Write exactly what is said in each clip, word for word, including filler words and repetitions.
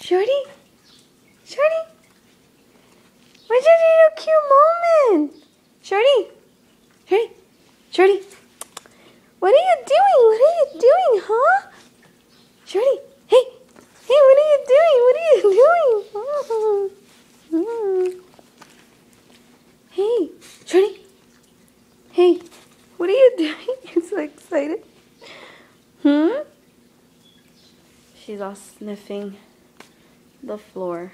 Shorty? Shorty? Why did you do a cute moment? Shorty? Shorty? Shorty? What are you doing? What are you doing, huh? Shorty? Hey! Hey, what are you doing? What are you doing? Hey, Shorty? Hey, what are you doing? You're so excited. Hmm? She's all sniffing the floor.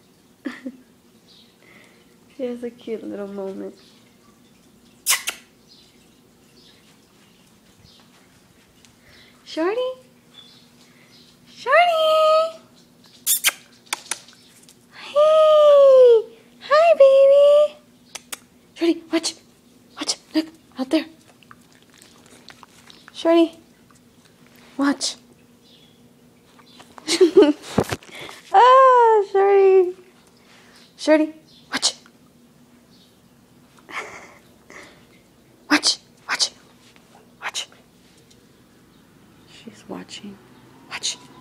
She has a cute little moment. Shorty? Shorty? Hey! Hi, baby! Shorty, watch! Watch! Look! Out there! Shorty! Watch! Ah, Shorty! Shorty, watch! Watch! Watch! Watch! She's watching. Watch!